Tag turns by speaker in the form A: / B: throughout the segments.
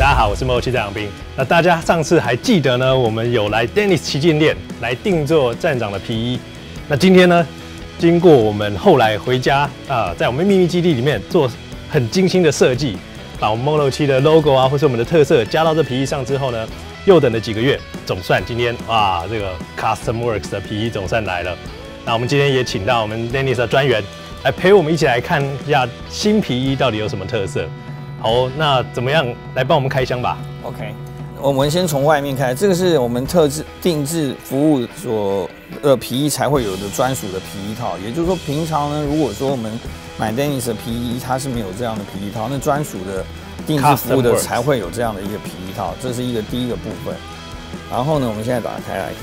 A: 大家好，我是Mochi站长兵。那大家上次还记得呢，我们有来 Dennis 旗舰店来定做站长的皮衣。那今天呢，经过我们后来回家在我们秘密基地里面做很精心的设计，把我们 Moto7的 logo或是我们的特色加到这皮衣上之后呢，又等了几个月，总算今天这个 Custom Works 的皮衣总算来了。那我们今天也请到我们 Dennis 的专员来陪我们一起来看一下新皮衣到底有什么特色。好，那怎么样来帮我们开箱吧
B: ？OK， 我们先从外面开，这个是我们定制服务所皮衣才会有的专属的皮衣套。也就是说，平常呢，如果说我们买 Dennis 的皮衣，它是没有这样的皮衣套，那专属的定制服务的才会有这样的一个皮衣套，这是第一个部分。然后呢，我们现在打开来，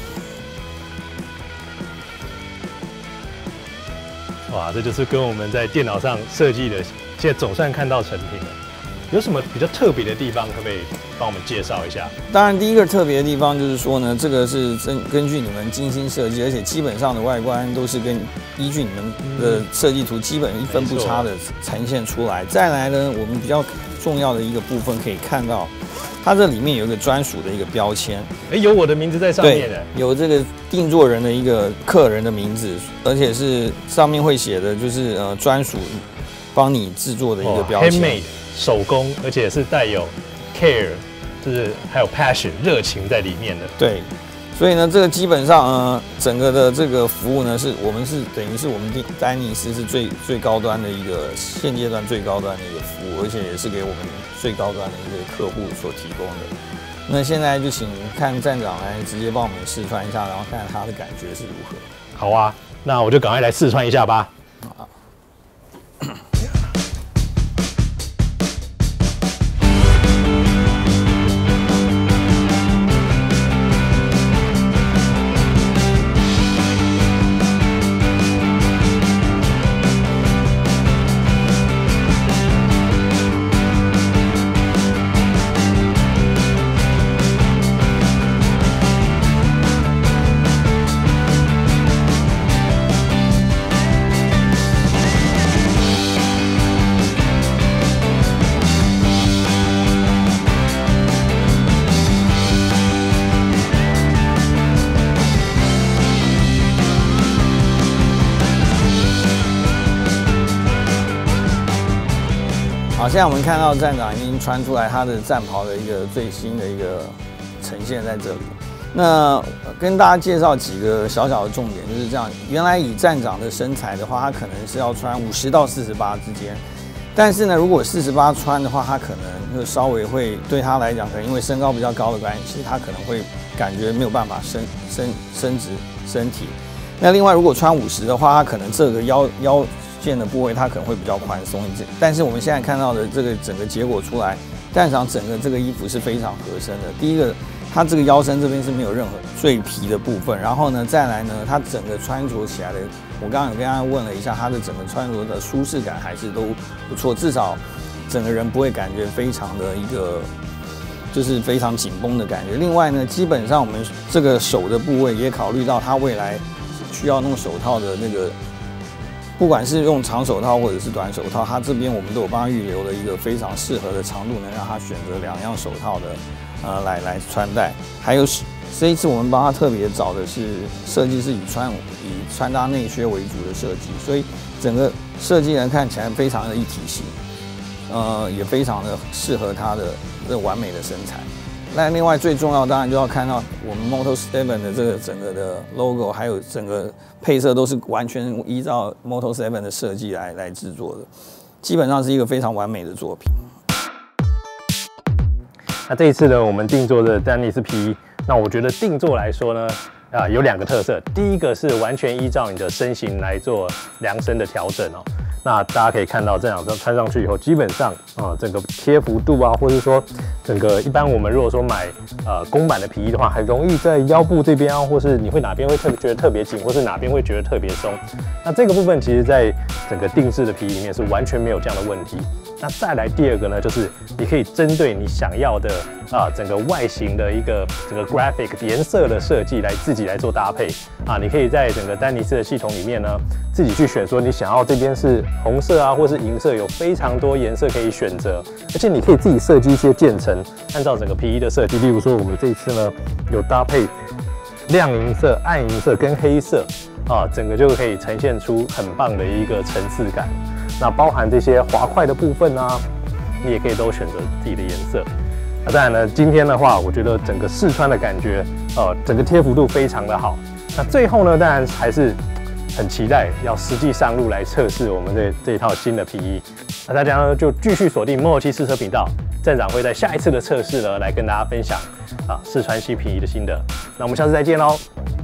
A: 哇，这就是跟我们在电脑上设计的，现在总算看到成品了。有什么比较特别的地方，可不可以帮我们介绍一下？
B: 当然，第一个特别的地方就是说呢，这个是根据你们精心设计，而且基本上的外观都是依据你们的设计图，基本一分不差的呈现出来。再来呢，我们比较重要的一个部分可以看到，它这里面有一个专属的一个标签，
A: 有我的名字在上面的，
B: 有这个定做人的一个客人的名字，而且是上面会写的就是专属帮你制作的一个标签。
A: handmade 手工，而且是带有 care， 就是还有 passion 热情在里面的。
B: 对，所以呢，这个基本上整个的这个服务呢，我们等于是我们丹尼斯是最高端的一个现阶段最高端的一个服务，而且也是给我们最高端的一个客户所提供的。那现在就请看站长来直接帮我们试穿一下，然后看看他的感觉是如何。
A: 好啊，那我就赶快来试穿一下吧。
B: 好。好，现在我们看到站长已经穿出来他的战袍的一个最新的一个呈现在这里。那跟大家介绍几个小小的重点，就是这样。原来以站长的身材的话，他可能是要穿50到48之间，但是呢，如果48穿的话，他可能就稍微会对他来讲，可能因为身高比较高的关系，他可能会感觉没有办法伸直身体。那另外，如果穿50的话，他可能这个腰线的部位它可能会比较宽松一点，但是我们现在看到的这个整个结果出来，站长整个这个衣服是非常合身的。第一个，它这个腰身这边是没有任何赘皮的部分，然后呢，再来呢，它整个穿着起来的，我刚刚有跟大家问了一下，它的整个穿着的舒适感还是都不错，至少整个人不会感觉非常的一个就是非常紧绷的感觉。另外呢，基本上我们这个手的部位也考虑到它未来需要弄手套的那个。不管是用长手套或者是短手套，它这边我们都有帮他预留了一个非常适合的长度，能让他选择2样手套的来穿戴。还有这一次我们帮他特别找的是设计是以穿搭内靴为主的设计，所以整个设计呢看起来非常的一体性，也非常的适合他的这完美的身材。那另外最重要当然就要看到我们 Moto7 的这个整个的 logo， 还有整个配色都是完全依照 Moto7 的设计来制作的，基本上是一个非常完美的作品。
A: 那这一次呢，我们定做的丹尼斯皮衣，那我觉得定做来说呢，有2个特色。第一个是完全依照你的身形来做量身的调整哦。那大家可以看到，这两张穿上去以后，基本上整个贴服度或者说整个一般我们如果说买公版的皮衣的话，很容易在腰部这边或是你会哪边会觉得特别紧，或是哪边会觉得特别松。那这个部分其实在整个定制的皮衣里面是完全没有这样的问题。 那再来第二个呢，就是你可以针对你想要的整个外形的一个整个 graphic 颜色的设计自己来做搭配啊。你可以在整个丹尼斯的系统里面呢，自己去选说你想要这边是红色啊，或是银色，有非常多颜色可以选择，而且你可以自己设计一些渐层，按照整个皮衣的设计。例如说，我们这一次呢有搭配亮银色、暗银色跟黑色啊，整个就可以呈现出很棒的一个层次感。那包含这些滑块的部分啊，你也可以都选择自己的颜色。那当然呢，今天的话，我觉得整个试穿的感觉，整个贴服度非常的好。那最后呢，当然还是很期待要实际上路来测试我们这一套新的皮衣。那大家呢就继续锁定167试车频道，站长会在下一次的测试呢来跟大家分享试穿新皮衣的心得。那我们下次再见喽。